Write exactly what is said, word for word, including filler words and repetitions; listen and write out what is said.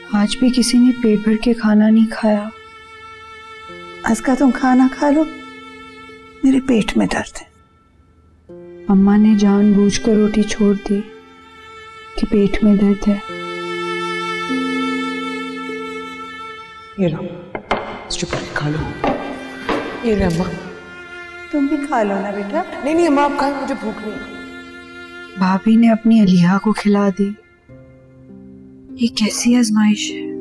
आज भी किसी ने पेट भर के खाना नहीं खाया। अस्का तुम खाना खा लो, मेरे पेट में दर्द है। अम्मा ने जानबूझकर रोटी छोड़ दी कि पेट में दर्द है। ये लो, चुप करके खा लो। ये ले अम्मा। तुम भी खा लो ना बेटा। नहीं नहीं अम्मा आप खाएं, मुझे भूख नहीं। भाभी ने अपनी अलिया को खिला दी। ये कैसी आजमाइश है।